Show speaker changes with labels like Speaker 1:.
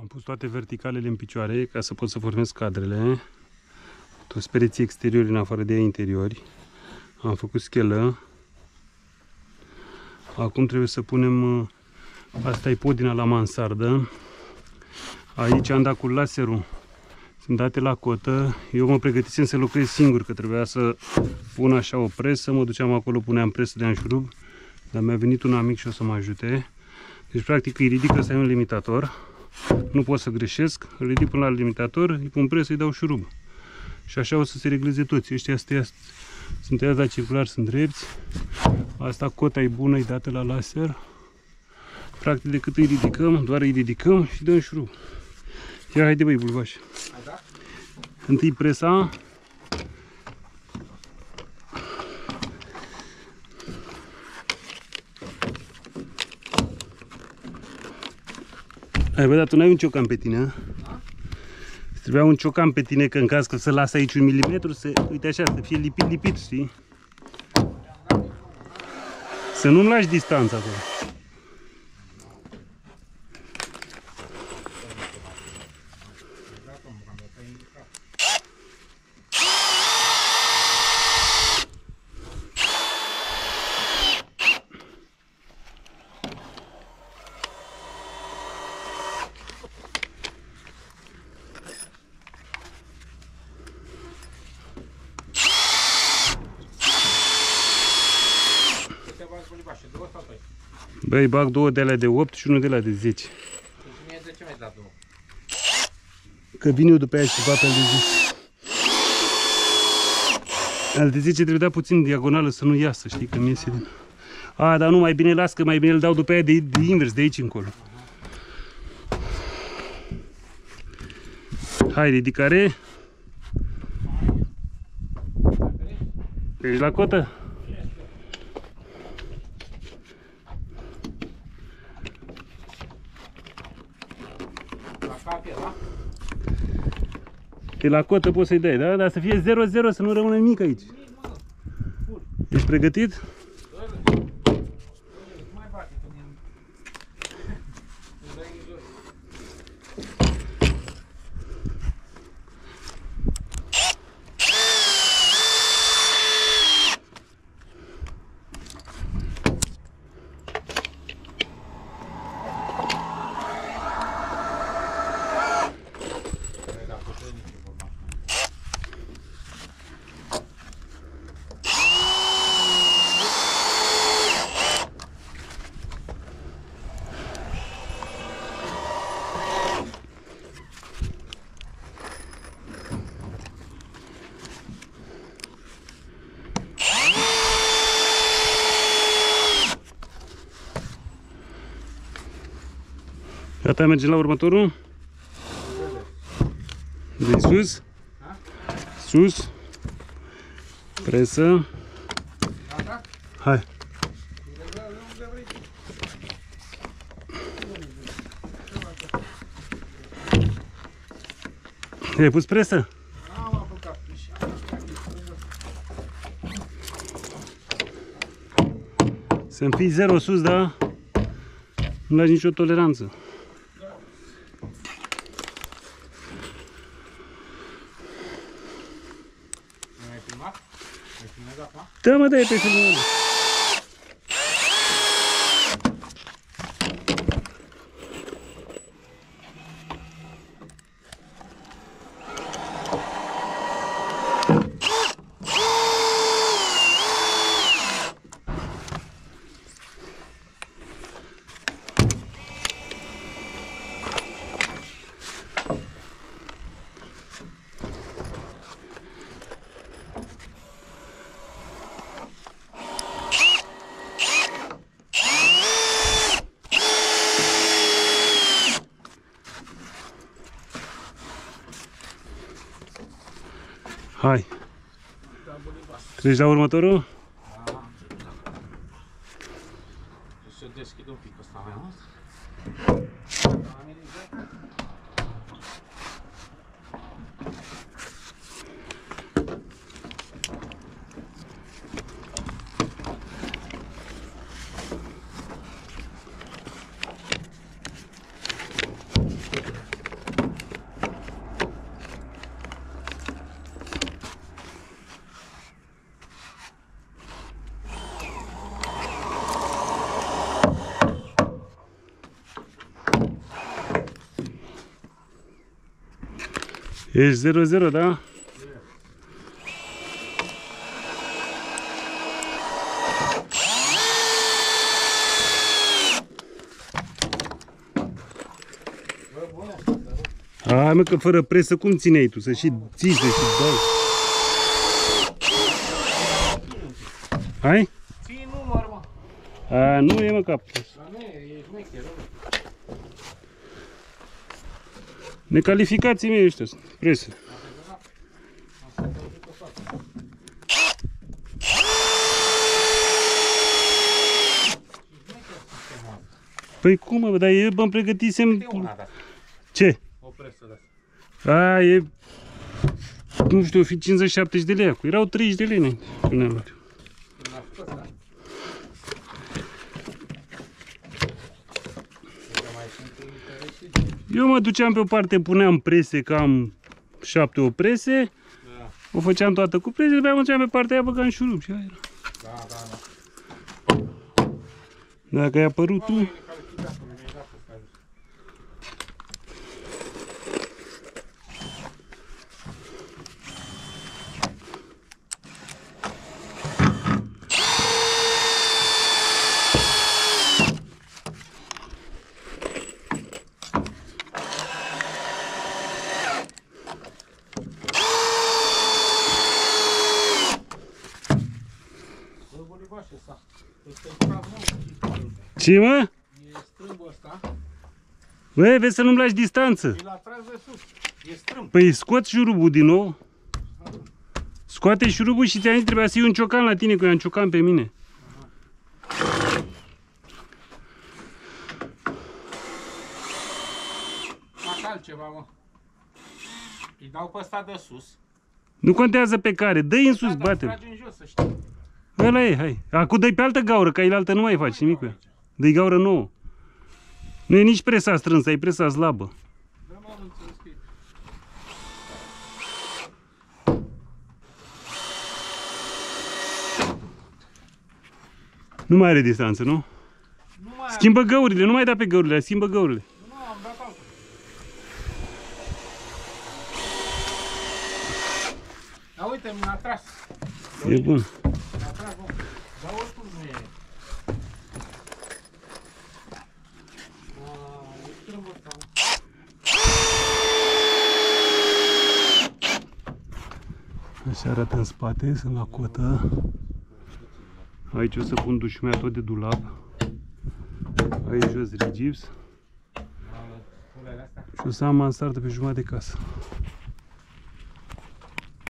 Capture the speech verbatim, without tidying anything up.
Speaker 1: Am pus toate verticalele în picioare ca să pot să formez cadrele. Toți pereții exteriori în afară de interiori. Am făcut schelă. Acum trebuie să punem, asta e podina la mansardă. Aici am dat cu laserul. Sunt date la cotă. Eu mă pregătisem să lucrez singur, că trebuia să pun așa o presă. Mă duceam acolo, puneam presă de șurub. Dar mi-a venit un amic și o să mă ajute. Deci practic îi ridic, ăsta e un limitator. Nu pot să greșesc. Îl ridic până la limitator, îi pun presă, îi dau șurub. Și așa o să se regleze toți. Ăștia sunt tăiați la circular, sunt drepți. Asta cota e bună, e dată la laser. Practic decât îi ridicăm, doar îi ridicăm și dăm șurub. Ia, haide băi, bulbaș. Întâi presa. Ai văzut, tu n-ai un ciocan pe tine, a? Trebuia un ciocan pe tine, că în caz că să lasă aici un milimetru, să, uite așa, să fie lipit, lipit, știi? Să nu-mi lași distanța acolo. Băi, bag două de alea de opt și unul de alea de zece.
Speaker 2: De ce mi-ai dat două?
Speaker 1: Că vin eu după aia și fac pe al de zece. Al de zece trebuie dat puțin diagonală să nu iasă, știi, că mi iese din... A, dar nu, mai bine las, că mai bine îl dau după aia de, de invers, de aici încolo. Hai, ridicare. Ești la cotă? E la cotă, poți să-i dai, da? Dar să fie zero zero, să nu rămână nimic aici. Ești pregătit? Gata, mergem la următorul? De sus? Sus. Presă. Hai. Ai pus presă? Să-mi fii zero sus, da? Nu lași nicio toleranță. Da, mă, dai pe filmul. Hai. Treci la următorul?
Speaker 2: Da. Să deschid un pic ăsta mai mult.
Speaker 1: Ești zero zero, da? Hai mă, că fără presă cum țineai tu? Să și ții, să și dai. Hai?
Speaker 2: Ții număr, mă.
Speaker 1: A, nu e mă cap.
Speaker 2: Dar nu e, e șmecher, mă.
Speaker 1: Necalificații mei ăștia sunt, presă. Păi cum mă, dar eu mă pregătisem... Ce?
Speaker 2: O presă de asta.
Speaker 1: A, e... Nu știu, o fi cincizeci șaptezeci de lei acum. Erau treizeci de lei înainte. Când am luat. Eu mă duceam pe o parte, puneam prese, cam șapte o prese.
Speaker 2: Da.
Speaker 1: O făceam toată cu prese, după aia mă duceam pe partea aia, băgam șurub și aia era.
Speaker 2: Da, da, da.
Speaker 1: Dacă ai apărut tu... Ce mă?
Speaker 2: E strâmbul ăsta.
Speaker 1: Băi, vezi să nu-mi lași distanță.
Speaker 2: E la tras de sus. E strâmb.
Speaker 1: Păi scot șurubul din nou. Scoate șurubul și ți-am zis, trebuia să iei un ciocan la tine, că eu am ciocan pe mine.
Speaker 2: Fac altceva, mă. Îi dau pe ăsta de sus.
Speaker 1: Nu contează pe care, dă-i în sus,
Speaker 2: Da, da,
Speaker 1: bate-l.
Speaker 2: tragi în jos, să știi.
Speaker 1: Ăla e, hai. Acum dă-i pe altă gaură, că ai altă nu mai faci nimic cu ea. Dă-i gaură nouă. Nu e nici presa strânsă, e presa slabă.
Speaker 2: Da, mă, am înțeles că e.
Speaker 1: Nu mai are distanță, nu?
Speaker 2: Nu mai am.
Speaker 1: Schimbă găurile, nu mai da pe găurile, schimbă găurile.
Speaker 2: Nu, am dat altul. Da, uite, mi-a tras.
Speaker 1: E bun.
Speaker 2: Mi-a tras, bă. Dar oricum nu e. A, e strâmbul ăsta, mă.
Speaker 1: Așa arată în spate, sunt la cotă. Aici o să pun dușumea tot de dulap. Aici jos rigips. Și o să am mansardă pe jumătate de casă.